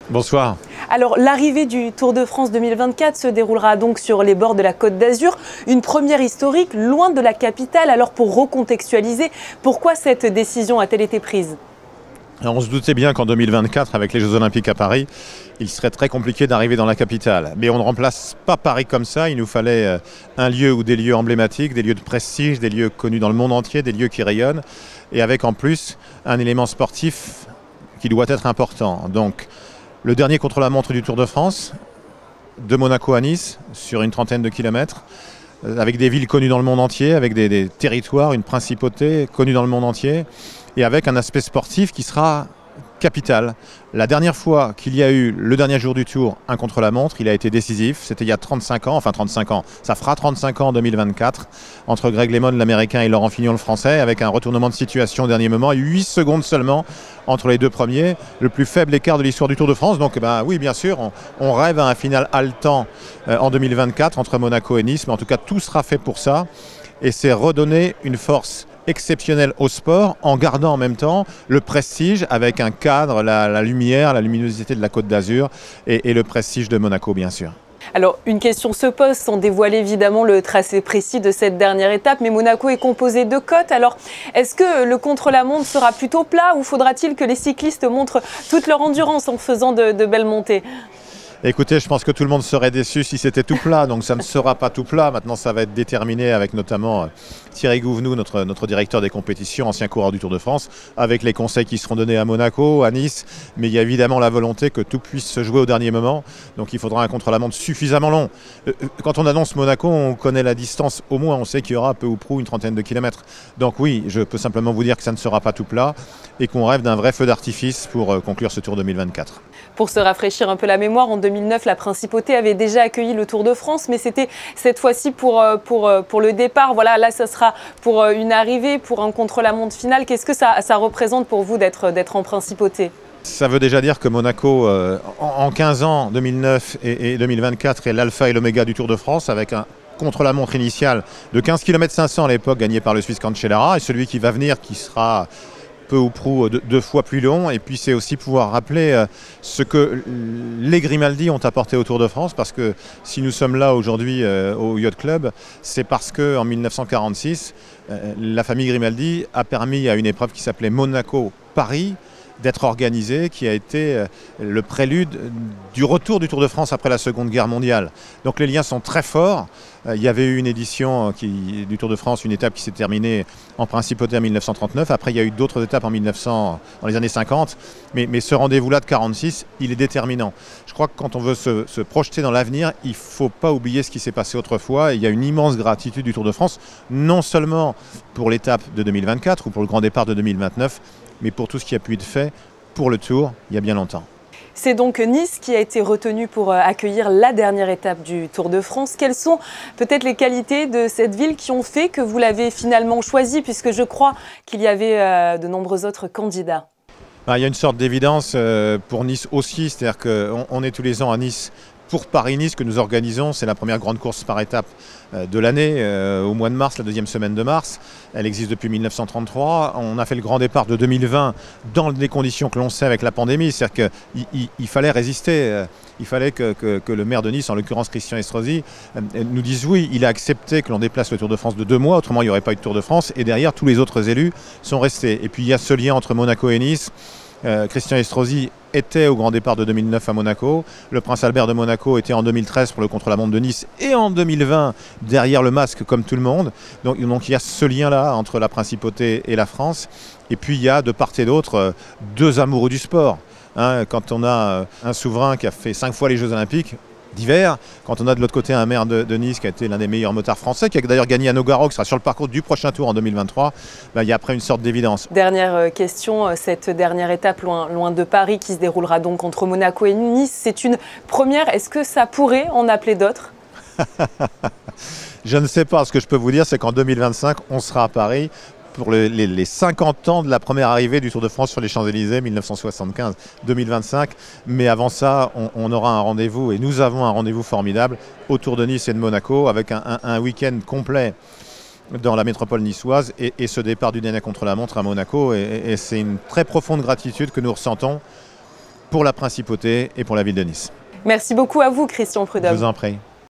Bonsoir. Alors l'arrivée du Tour de France 2024 se déroulera donc sur les bords de la Côte d'Azur, une première historique loin de la capitale. Alors pour recontextualiser, pourquoi cette décision a-t-elle été prise ? Alors, on se doutait bien qu'en 2024, avec les Jeux Olympiques à Paris, il serait très compliqué d'arriver dans la capitale. Mais on ne remplace pas Paris comme ça. Il nous fallait un lieu ou des lieux emblématiques, des lieux de prestige, des lieux connus dans le monde entier, des lieux qui rayonnent, et avec en plus un élément sportif qui doit être important. Donc, le dernier contre-la-montre du Tour de France, de Monaco à Nice, sur une trentaine de kilomètres, avec des villes connues dans le monde entier, avec des territoires, une principauté connue dans le monde entier, et avec un aspect sportif qui sera capital. La dernière fois qu'il y a eu, le dernier jour du Tour, un contre-la-montre, il a été décisif. C'était il y a 35 ans, enfin 35 ans, ça fera 35 ans en 2024, entre Greg LeMond, l'américain, et Laurent Fignon, le français, avec un retournement de situation au dernier moment, 8 secondes seulement entre les deux premiers, le plus faible écart de l'histoire du Tour de France. Donc oui, bien sûr, on rêve à un final haletant en 2024 entre Monaco et Nice, mais en tout cas, tout sera fait pour ça, et c'est redonner une force exceptionnel au sport, en gardant en même temps le prestige avec un cadre, la lumière, la luminosité de la Côte d'Azur et le prestige de Monaco, bien sûr. Alors, une question se pose, sans dévoiler évidemment le tracé précis de cette dernière étape, mais Monaco est composé de côtes. Alors, est-ce que le contre-la-montre sera plutôt plat ou faudra-t-il que les cyclistes montrent toute leur endurance en faisant de belles montées ? Écoutez, je pense que tout le monde serait déçu si c'était tout plat, donc ça ne sera pas tout plat. Maintenant, ça va être déterminé avec notamment Thierry Gouvenou, notre directeur des compétitions, ancien coureur du Tour de France, avec les conseils qui seront donnés à Monaco, à Nice. Mais il y a évidemment la volonté que tout puisse se jouer au dernier moment. Donc il faudra un contre-la-montre suffisamment long. Quand on annonce Monaco, on connaît la distance au moins. On sait qu'il y aura peu ou prou une trentaine de kilomètres. Donc oui, je peux simplement vous dire que ça ne sera pas tout plat et qu'on rêve d'un vrai feu d'artifice pour conclure ce Tour 2024. Pour se rafraîchir un peu la mémoire, en 2009, la Principauté avait déjà accueilli le Tour de France, mais c'était cette fois-ci pour le départ. Voilà, là, ça sera pour une arrivée, pour un contre-la-montre finale. Qu'est-ce que ça représente pour vous d'être en Principauté ? Ça veut déjà dire que Monaco, en 15 ans, 2009 et 2024, est l'alpha et l'oméga du Tour de France, avec un contre-la-montre initial de 15 km 500 à l'époque, gagné par le Suisse Cancellara, et celui qui va venir, qui sera peu ou prou deux fois plus long. Et puis c'est aussi pouvoir rappeler ce que les Grimaldi ont apporté au Tour de France, parce que si nous sommes là aujourd'hui au Yacht Club, c'est parce qu'en 1946, la famille Grimaldi a permis à une épreuve qui s'appelait Monaco-Paris d'être organisée, qui a été le prélude du retour du Tour de France après la Seconde Guerre mondiale. Donc les liens sont très forts. Il y avait eu une édition du Tour de France, une étape qui s'est terminée en Principauté en 1939. Après, il y a eu d'autres étapes dans les années 50. Mais ce rendez-vous-là de 46, il est déterminant. Je crois que quand on veut se projeter dans l'avenir, il ne faut pas oublier ce qui s'est passé autrefois. Et il y a une immense gratitude du Tour de France, non seulement pour l'étape de 2024 ou pour le grand départ de 2029, mais pour tout ce qui a pu être fait pour le Tour il y a bien longtemps. C'est donc Nice qui a été retenu pour accueillir la dernière étape du Tour de France. Quelles sont peut-être les qualités de cette ville qui ont fait que vous l'avez finalement choisie, puisque je crois qu'il y avait de nombreux autres candidats ? Il y a une sorte d'évidence pour Nice aussi, c'est-à-dire qu'on est tous les ans à Nice pour Paris-Nice que nous organisons. C'est la première grande course par étape de l'année, au mois de mars, la deuxième semaine de mars. Elle existe depuis 1933. On a fait le grand départ de 2020 dans les conditions que l'on sait avec la pandémie. C'est-à-dire qu'il fallait résister. Il fallait que le maire de Nice, en l'occurrence Christian Estrosi, nous dise oui. Il a accepté que l'on déplace le Tour de France de 2 mois, autrement il n'y aurait pas eu de Tour de France. Et derrière, tous les autres élus sont restés. Et puis il y a ce lien entre Monaco et Nice. Christian Estrosi était au grand départ de 2009 à Monaco. Le prince Albert de Monaco était en 2013 pour le contre-la-montre de Nice et en 2020 derrière le masque comme tout le monde. Donc il y a ce lien-là entre la Principauté et la France. Et puis il y a de part et d'autre deux amoureux du sport. Quand on a un souverain qui a fait 5 fois les Jeux Olympiques d'hiver, quand on a de l'autre côté un maire de Nice qui a été l'un des meilleurs motards français, qui a d'ailleurs gagné à Nogaro, qui sera sur le parcours du prochain Tour en 2023, il y a après une sorte d'évidence. Dernière question, cette dernière étape loin de Paris qui se déroulera donc entre Monaco et Nice, c'est une première. Est-ce que ça pourrait en appeler d'autres ? Je ne sais pas. Ce que je peux vous dire, c'est qu'en 2025, on sera à Paris pour les 50 ans de la première arrivée du Tour de France sur les Champs-Élysées, 1975-2025. Mais avant ça, on aura un rendez-vous, et nous avons un rendez-vous formidable autour de Nice et de Monaco, avec un week-end complet dans la métropole niçoise et ce départ du dernier contre-la-montre à Monaco. Et c'est une très profonde gratitude que nous ressentons pour la Principauté et pour la ville de Nice. Merci beaucoup à vous, Christian Je Prudhomme. vous en prie.